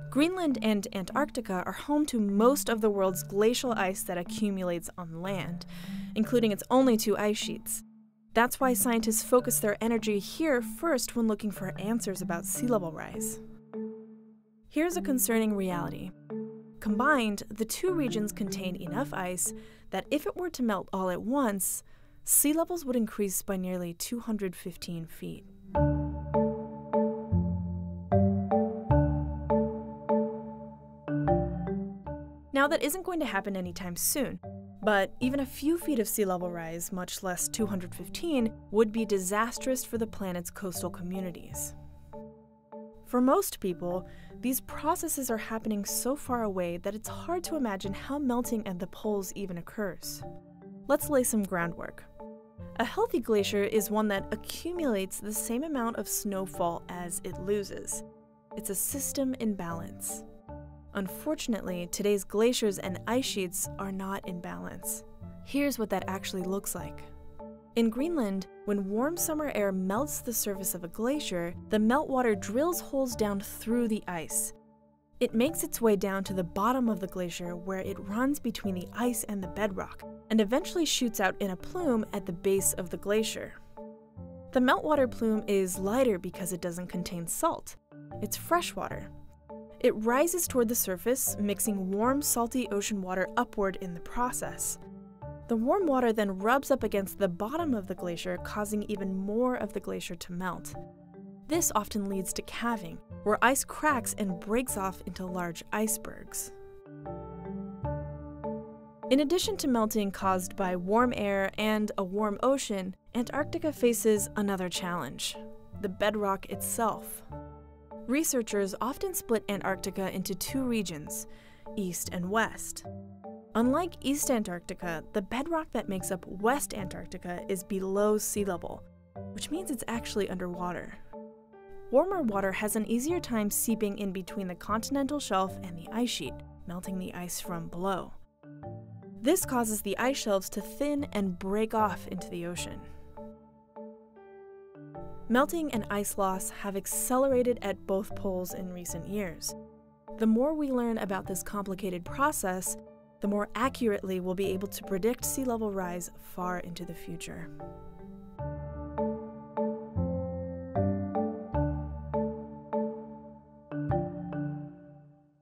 Greenland and Antarctica are home to most of the world's glacial ice that accumulates on land, including its only two ice sheets. That's why scientists focus their energy here first when looking for answers about sea level rise. Here's a concerning reality. Combined, the two regions contain enough ice that if it were to melt all at once, sea levels would increase by nearly 215 feet. Now, that isn't going to happen anytime soon, but even a few feet of sea level rise, much less 215, would be disastrous for the planet's coastal communities. For most people, these processes are happening so far away that it's hard to imagine how melting at the poles even occurs. Let's lay some groundwork. A healthy glacier is one that accumulates the same amount of snowfall as it loses. It's a system in balance. Unfortunately, today's glaciers and ice sheets are not in balance. Here's what that actually looks like. In Greenland, when warm summer air melts the surface of a glacier, the meltwater drills holes down through the ice. It makes its way down to the bottom of the glacier where it runs between the ice and the bedrock, and eventually shoots out in a plume at the base of the glacier. The meltwater plume is lighter because it doesn't contain salt. It's fresh water. It rises toward the surface, mixing warm, salty ocean water upward in the process. The warm water then rubs up against the bottom of the glacier, causing even more of the glacier to melt. This often leads to calving, where ice cracks and breaks off into large icebergs. In addition to melting caused by warm air and a warm ocean, Antarctica faces another challenge: the bedrock itself. Researchers often split Antarctica into two regions, East and West. Unlike East Antarctica, the bedrock that makes up West Antarctica is below sea level, which means it's actually underwater. Warmer water has an easier time seeping in between the continental shelf and the ice sheet, melting the ice from below. This causes the ice shelves to thin and break off into the ocean. Melting and ice loss have accelerated at both poles in recent years. The more we learn about this complicated process, the more accurately we'll be able to predict sea level rise far into the future.